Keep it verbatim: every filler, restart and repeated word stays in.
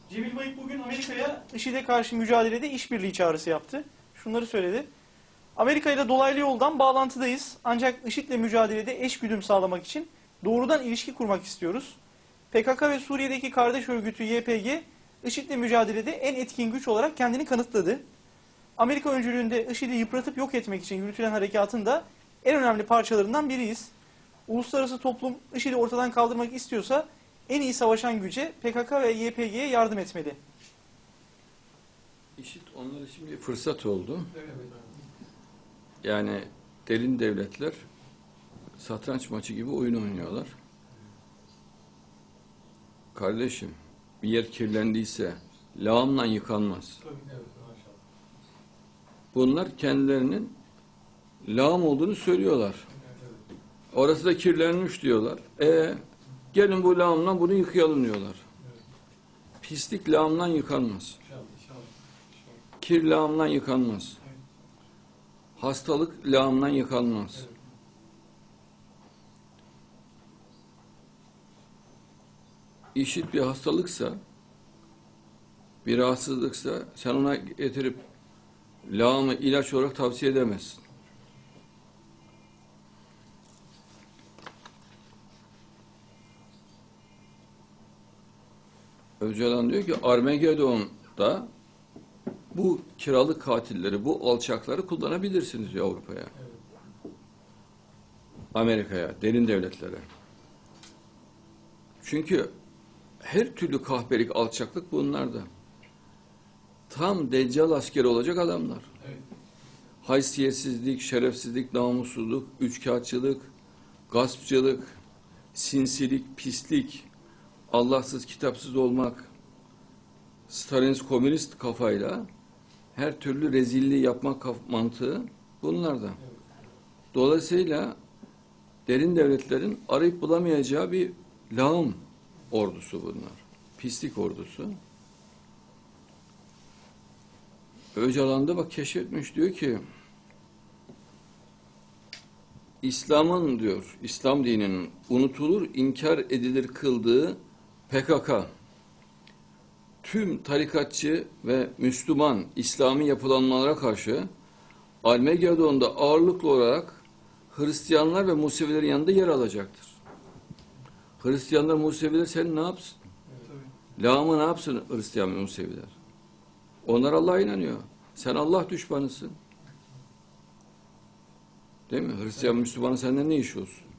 Cemil Bayık bugün Amerika'ya IŞİD'e karşı mücadelede işbirliği çağrısı yaptı. Şunları söyledi. Amerika ile dolaylı yoldan bağlantıdayız. Ancak IŞİD'le mücadelede eşgüdüm sağlamak için doğrudan ilişki kurmak istiyoruz. P K K ve Suriye'deki kardeş örgütü Y P G, IŞİD'le mücadelede en etkin güç olarak kendini kanıtladı. Amerika öncülüğünde IŞİD'i yıpratıp yok etmek için yürütülen harekatın da en önemli parçalarından biriyiz. Uluslararası toplum IŞİD'i ortadan kaldırmak istiyorsa en iyi savaşan güce P K K ve Y P G'ye yardım etmeli. IŞİD onlar için bir fırsat oldu. Yani derin devletler satranç maçı gibi oyun oynuyorlar. Kardeşim, bir yer kirlendiyse lağımla yıkanmaz. Bunlar kendilerinin lağım olduğunu söylüyorlar. Orası da kirlenmiş diyorlar. E gelin bu lağımla bunu yıkayalım diyorlar. Pislik lağımla yıkanmaz. Kir lağımla yıkanmaz. Hastalık lağımla yıkanmaz. İşit bir hastalıksa, bir rahatsızlıksa sen ona getirip lağımı ilaç olarak tavsiye edemezsin. Öcalan diyor ki Armageddon'da bu kiralık katilleri, bu alçakları kullanabilirsiniz diyor Avrupa'ya. Amerika'ya, derin devletlere. Çünkü her türlü kahpelik, alçaklık bunlarda. Tam deccal askeri olacak adamlar. Evet. Haysiyetsizlik, şerefsizlik, namussuzluk, üçkağıtçılık, gaspçılık, sinsilik, pislik, Allahsız, kitapsız olmak, Stalinist komünist kafayla her türlü rezilliği yapmak mantığı bunlardan. Evet. Dolayısıyla derin devletlerin arayıp bulamayacağı bir lağım ordusu bunlar. Pislik ordusu. Öcalan'da bak keşfetmiş, diyor ki İslam'ın diyor, İslam dininin unutulur, inkar edilir kıldığı P K K tüm tarikatçı ve Müslüman İslami yapılanmalara karşı Armageddon'da ağırlıklı olarak Hristiyanlar ve Musevilerin yanında yer alacaktır. Hristiyanlar, Museviler sen ne yapsın? Evet, lağımı ne yapsın Hristiyan ve Museviler? Onlar Allah'a inanıyor. Sen Allah düşmanısın. Değil mi? Hristiyan, evet. Müslümanın senden ne işi olsun?